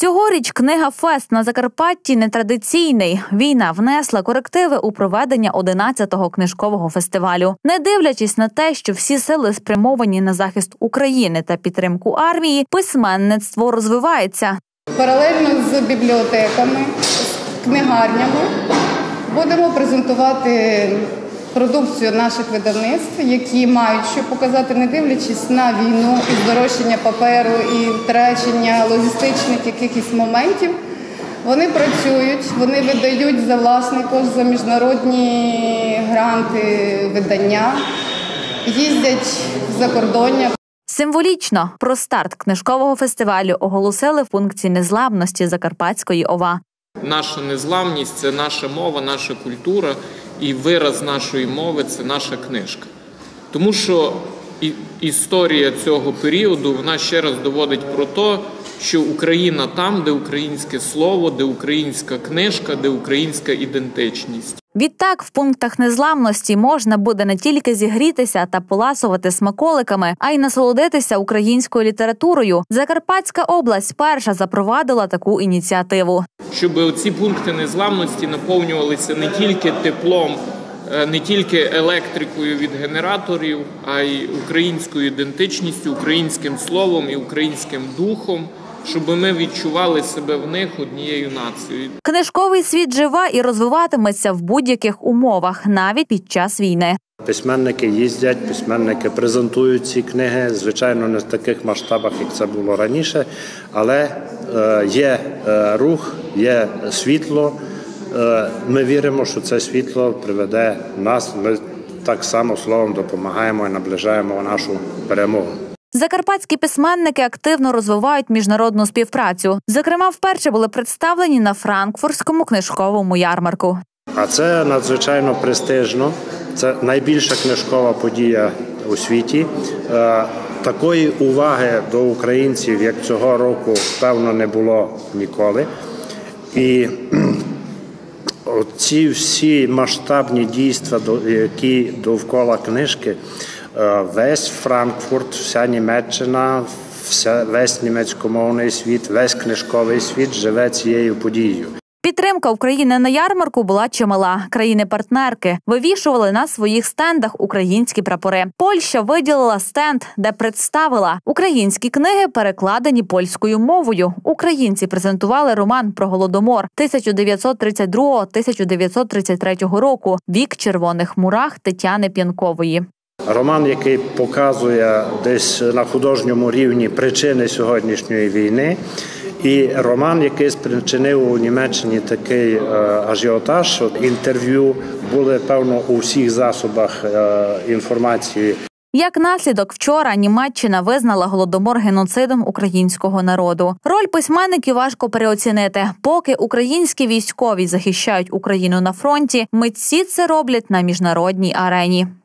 Цьогоріч книга-фест на Закарпатті нетрадиційний. Війна внесла корективи у проведення 11-го книжкового фестивалю. Не дивлячись на те, що всі сили спрямовані на захист України та підтримку армії, письменництво розвивається. Паралельно з бібліотеками, з книгарнями будемо презентувати продукцію наших видавництв, які мають що показати, не дивлячись на війну і здорожчання паперу, і втрачення логістичних якихось моментів. Вони працюють, вони видають за власний кошт, за міжнародні гранти видання, їздять в закордоння. Символічно про старт книжкового фестивалю оголосили в пункті незламності Закарпатської ОВА. Наша незламність – це наша мова, наша культура, і вираз нашої мови – це наша книжка. Тому що історія цього періоду, вона ще раз доводить про те, що Україна там, де українське слово, де українська книжка, де українська ідентичність. Відтак, в пунктах незламності можна буде не тільки зігрітися та поласувати смаколиками, а й насолодитися українською літературою. Закарпатська область перша запровадила таку ініціативу. Щоб ці пункти незламності наповнювалися не тільки теплом, не тільки електрикою від генераторів, а й українською ідентичністю, українським словом і українським духом, щоб ми відчували себе в них однією нацією. Книжковий світ живе і розвиватиметься в будь-яких умовах, навіть під час війни. Письменники їздять, письменники презентують ці книги, звичайно, не в таких масштабах, як це було раніше, але є рух, є світло. Ми віримо, що це світло приведе нас, ми так само словом допомагаємо і наближаємо нашу перемогу. Закарпатські письменники активно розвивають міжнародну співпрацю. Зокрема, вперше були представлені на Франкфуртському книжковому ярмарку. А це надзвичайно престижно. Це найбільша книжкова подія у світі. Такої уваги до українців, як цього року, певно, не було ніколи. І ці всі масштабні дійства, які довкола книжки, весь Франкфурт, вся Німеччина, весь німецькомовний світ, весь книжковий світ живе цією подією. Підтримка України на ярмарку була чимала. Країни-партнерки вивішували на своїх стендах українські прапори. Польща виділила стенд, де представила українські книги, перекладені польською мовою. Українці презентували роман про Голодомор 1932-1933 року «Вік червоних мурах» Тетяни П'янкової. Роман, який показує десь на художньому рівні причини сьогоднішньої війни, і роман, який спричинив у Німеччині такий ажіотаж, що інтерв'ю були, певно, у всіх засобах інформації. Як наслідок, вчора Німеччина визнала Голодомор геноцидом українського народу. Роль письменників важко переоцінити. Поки українські військові захищають Україну на фронті, митці це роблять на міжнародній арені.